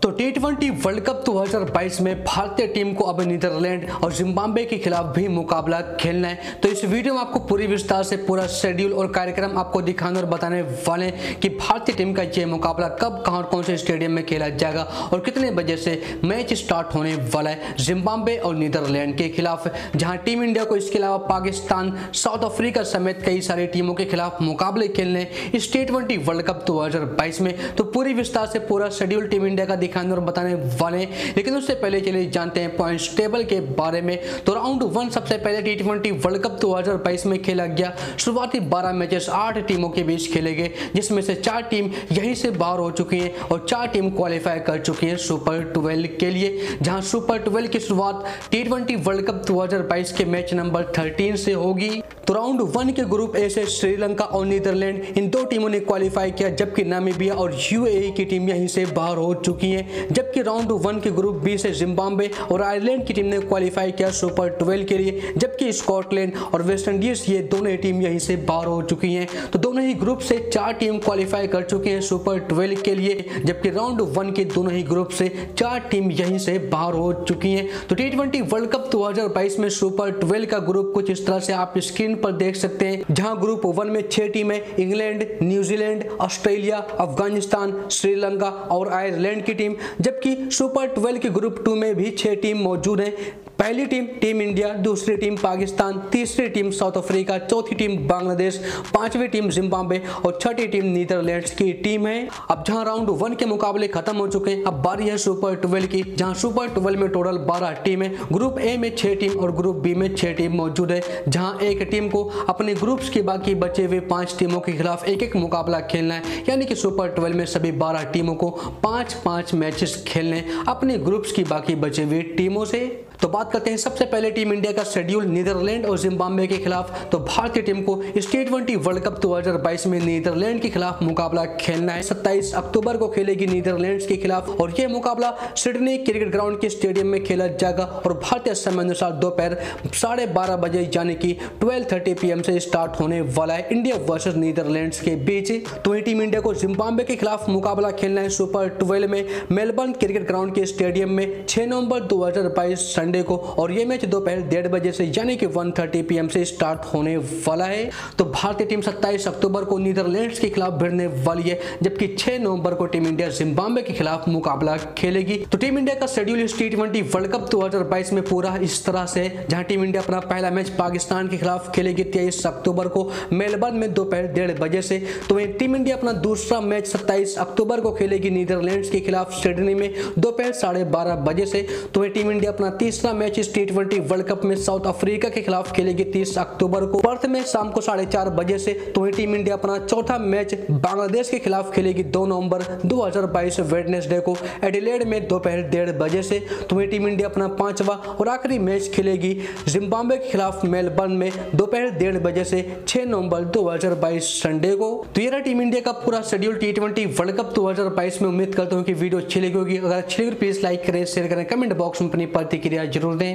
तो T20 world cup 2022 में भारतीय टीम को अब नीदरलैंड और जिम्बाब्वे के खिलाफ भी मुकाबला खेलना है। तो इस वीडियो में आपको पूरी विस्तार से पूरा शेड्यूल और कार्यक्रम आपको दिखाने और बताने वाले हैं कि भारतीय टीम का ये मुकाबला कब, कहां और कौन से स्टेडियम में खेला जाएगा और कितने बजे से मैच स्टार्ट होने वाला है जिम्बाब्वे और नीदरलैंड के खिलाफ, जहां टीम इंडिया को इसके अलावा पाकिस्तान, साउथ अफ्रीका समेत कई सारी टीमों के खिलाफ मुकाबले खेलने इस T20 वर्ल्ड कप 2022 में। तो पूरी विस्तार से पूरा शेड्यूल टीम इंडिया का दिखाने और बताने वाले हैं, लेकिन उससे पहले चलिए जानते हैं पॉइंट्स टेबल के बारे में। तो राउंड 1 सबसे पहले T20 वर्ल्ड कप 2022 में खेला गया। शुरुआती 12 मैचेस 8 टीमों के बीच खेले गए, जिसमें से 4 टीम यहीं से बाहर हो चुकी हैं और 4 टीम क्वालिफाई कर चुकी हैं सुपर 12 के लिए, जहां सुपर 12 की शुरुआत T20 वर्ल्ड कप 2022 के मैच नंबर 13 से होगी। तो राउंड 1 के ग्रुप ए से श्रीलंका और नीदरलैंड इन 2 टीमों ने क्वालिफाई किया, जबकि नामीबिया और यूएई की टीम यहीं से बाहर हो चुकी हैं। जबकि राउंड 1 के ग्रुप बी से जिम्बाब्वे और आयरलैंड की टीम ने क्वालिफाई किया सुपर 12 के लिए, जबकि स्कॉटलैंड और वेस्ट इंडीज ये दोनों टीम यहीं से बाहर हो चुकी हैं। तो दोनों ही ग्रुप से 4 टीम क्वालिफाई कर चुके हैं सुपर 12 के लिए, जबकि राउंड 1 के दोनों ही ग्रुप से 4 टीम यहीं से बाहर हो चुकी हैं। तो T20 वर्ल्ड कप 2022 में सुपर 12 का ग्रुप कुछ इस तरह से आप स्क्रीन पर देख सकते हैं, जहां ग्रुप 1 में 6 टीमें England, New Zealand, Australia, Afghanistan, Sri Lanka और आयरलैंड की टीम, जबकि सुपर 12 के ग्रुप 2 में भी 6 टीम मौजूद हैं। पहली टीम टीम इंडिया, दूसरी टीम पाकिस्तान, तीसरी टीम साउथ अफ्रीका, चौथी टीम बांग्लादेश, 5वीं टीम जिम्बाब्वे और 6ठी टीम नीदरलैंड्स की टीम है। अब जहां राउंड 1 के मुकाबले खत्म हो चुके हैं, अब बारी है सुपर 12 की, जहां सुपर 12 में टोटल 12 टीम है। ग्रुप ए में 6 टीम और ग्रुप बी में 6 टीम मौजूद है, जहां एक टीम को अपने ग्रुप्स के बाकी बचे हुए 5 टीमों के खिलाफ एक मुकाबला खेलना है, यानी कि सुपर 12 में सभी 12 टीमों को 5-5 मैचेस खेलने अपने ग्रुप्स की बाकी बचे हुए टीमों से। तो बात करते हैं सबसे पहले टीम इंडिया का शेड्यूल नीदरलैंड और जिम्बाब्वे के खिलाफ। तो भारतीय टीम को इस T20 वर्ल्ड कप 2022 में नीदरलैंड के खिलाफ मुकाबला खेलना है। 27 अक्टूबर को खेलेगी नीदरलैंड्स के खिलाफ और यह मुकाबला सिडनी क्रिकेट ग्राउंड के स्टेडियम में खेला जाएगा और भारतीय समय अनुसार दोपहर 12:30 बजे यानी कि 12:30 PM से स्टार्ट होने वाला है इंडिया वर्सेस नीदरलैंड्स के बीच। तो टीम इंडिया को जिम्बाब्वे के खिलाफ मुकाबला खेलना है सुपर 12 में मेलबर्न क्रिकेट ग्राउंड के स्टेडियम में 6 नवंबर 2022 संडे को, और यह मैच दोपहर 1:30 बजे से यानी कि 1:30 PM से स्टार्ट होने वाला है। तो भारतीय टीम 27 अक्टूबर को नीदरलैंड्स के खिलाफ भिड़ने वाली है, जबकि 6 नवंबर को टीम इंडिया जिम्बाब्वे के खिलाफ मुकाबला खेलेगी। तो टीम इंडिया का शेड्यूल इस T20 वर्ल्ड कप 2022 में पूरा इस तरह से, जहां टीम इंडिया अपना पहला मैच पाकिस्तान के खिलाफ खेलेगी 23 अक्टूबर को मेलबर्न में दोपहर 1:30 बजे से। तो टीम इंडिया अपना दूसरा मैच 27 अक्टूबर को खेलेगी नीदरलैंड्स के खिलाफ सिडनी में दोपहर 12:30 बजे से। तो टीम इंडिया अपना तीसरा मैच इस T20 वर्ल्ड कप में साउथ अफ्रीका के खिलाफ खेलेगी 30 अक्टूबर को पर्थ में शाम को 4:30 बजे से। तो टीम इंडिया अपना चौथा मैच बांग्लादेश के खिलाफ खेलेगी 2 नवंबर 2022 वेडनेसडे को एडिलेड में दोपहर 1:30 बजे से। तो टीम इंडिया अपना 5वां और आखिरी मैच खेलेगी जिम्बाब्वे के खिलाफ मेलबर्न में दोपहर 1:30 बजे से 6 नवंबर 2022 संडे को। तो ये रहा टीम इंडिया का पूरा शेड्यूल T20 वर्ल्ड कप 2022 में। उम्मीद करता हूँ कि वीडियो अच्छी लगी होगी। अगर अच्छी लगी प्लीज लाइक करें, शेयर करें, कमेंट बॉक्स में अपनी प्रतिक्रिया जरूर दें।